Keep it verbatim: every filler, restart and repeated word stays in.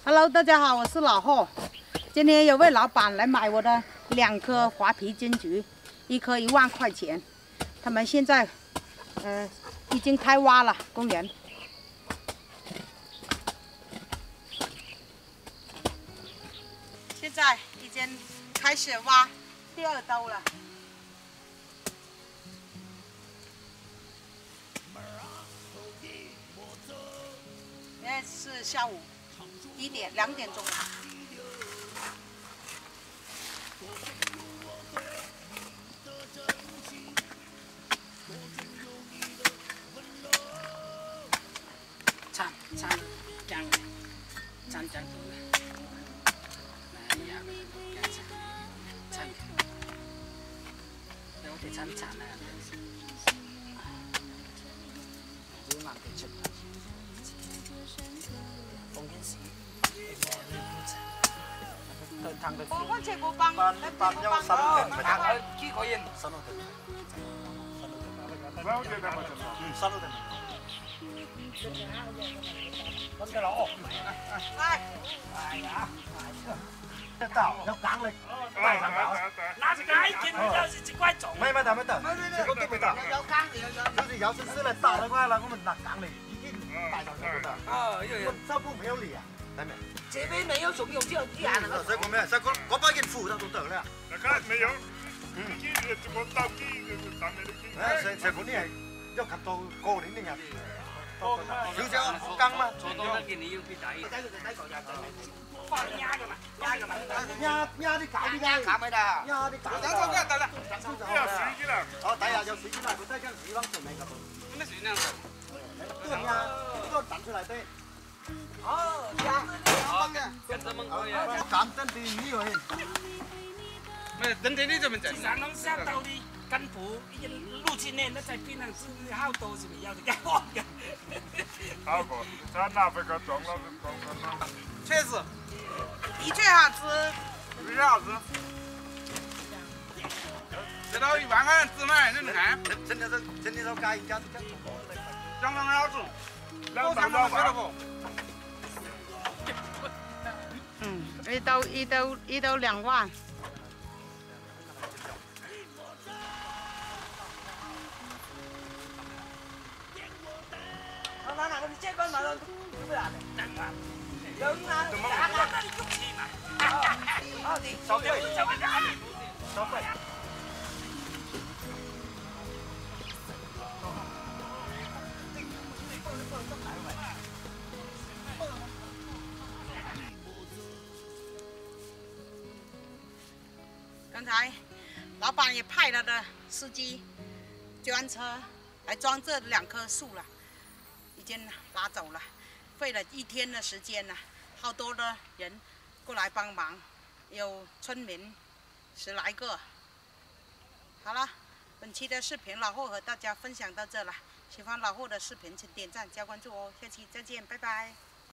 Hello， 大家好，我是老霍。今天有位老板来买我的两颗华皮金桔，一颗一万块钱。他们现在，呃，已经开挖了公园。现在已经开始挖第二兜了。 现在是下午一点两点钟了。铲铲干，铲铲多了，哎呀，干铲铲，我得铲铲了，有难得吃。 我我这个帮， 班班要三六零， 啊，几個人？ 三六零，三六零，嗯，三六零。咁嘅佬， 来， 哎呀，得到有揀力，大神搞， 拿這個喺見到是一塊種。 沒沒得沒得，這個都沒得， 有缸的有有。 就是要是是來打的話，那我們拿揀力已經大神搞的。 啊，有有。 這部沒有理啊，睇沒？ 這邊沒有種，有只有啲人啊。 所以講咩？所以嗰嗰把件褲都都得啦。 大家沒有，嗯，機就冇到機，但係你機。 誒，成成本啲係要及到過年啲人。少少羹嘛。 做多一件你要必抵。放壓嘅嘛，壓嘅嘛。 壓壓啲搞啲㗎。 搞咪得。 壓啲搞。 得得得得啦。 有水機啦。 哦，底下有水機啦，佢得間水缸上面㗎。 咩水呢？ 都係壓，呢個揼出嚟的。 哦，呀，好嘅，跟着問佢啊。 簡單啲呢個。 咩？等陣呢就咪就。其實能下到啲根部已經入去呢，那在邊上是好多是咪有啲好嘅。 好過，咱那邊個裝了裝了。 確實， 的確好吃。 比較好吃。這到一萬塊自賣，你看。 真真的是真的是加一加加。 相當好吃。 兩百多塊不？ 嗯，一兜一兜一兜兩萬。 那那那，你這個買了多少的？有啊，怎麼買的？那你用錢嘛？哦，你收費收費哪裡？收費。 刚才老板也派他的司机专车来装这两棵树了，已经拿走了，费了一天的时间了，好多的人过来帮忙，有村民十来个。好了，本期的视频老霍和大家分享到这了，喜欢老霍的视频请点赞加关注哦，下期再见，拜拜。